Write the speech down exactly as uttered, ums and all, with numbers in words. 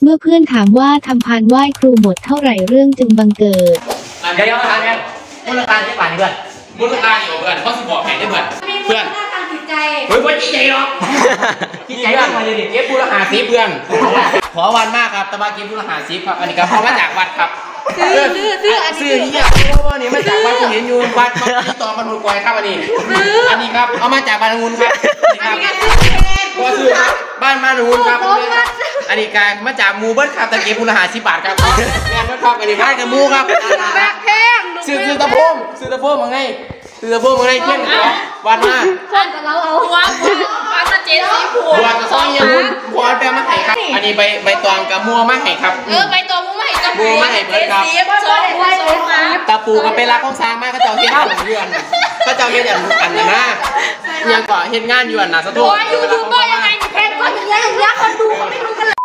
มื่อเพื่อนถามว่าทำพานไหว้ครูหมดเท่าไหร่เรื่องจึงบังเกิดเดี๋ยวๆทานเนี่ยมูลค่าที่ป่านเพื่อนมูลค่าอยู่เพื่อนเขาสิบอกแผนได้เพื่อนเพื่อนจิตใจเฮ้ยว่าจิตใจหรอกจิตใจเพื่อนมาเลยดิเก็บบูรหาซีเพื่อนขอวันมากครับตะบากินบูรหาซีครับอันนี้ครับเขามาจากวัดครับซื้อซื้อซื้ออันนี้ซื้อนี่เพราะว่านี่มาจากวัดผมเห็นอยู่วัดที่ต่อมันหุ่นกอยครับอันนี้อันนี้ครับเอามาจากบ้านงูนครับนี่ครับพอซื้อครับบ้านบ้านงูนครับอันนี้การมาจากมูเบิ้ลครับตะเกียบบูรหาซีบาทครับแม่นครับอันนี้บ้านกับมูครับแบกแพงซื้อซื้อตะโพมซื้อตะโพมมาไงซื้อตะโพมมาไงเพื่อนวันมาส่วนกับเราเอาหัวหัวฟังมาเจ็ดสีผัวบัวกระซ้อนยังมุนพอแปลมาไห่ครับอันนี้ใบใบตองกับมัวมาไห่ครับเออใบตองมัวมาไห่กับมัวมาไห่เบิร์ดครับตะปูกับเป็นรักของช้างมากเขาเจ้าเฮ็ดหนึ่งเดือนเขาเจ้าเฮ็ดอย่างอันนี้นะยังก่อเฮ็ดงานอยู่อันน่ะสะทุกโอ้ยยูทูบเบอร์ยังไงแพงกว่าอย่างเงี้ยอย่างเงี้ยคนดูเขาไม่รู้กันเลย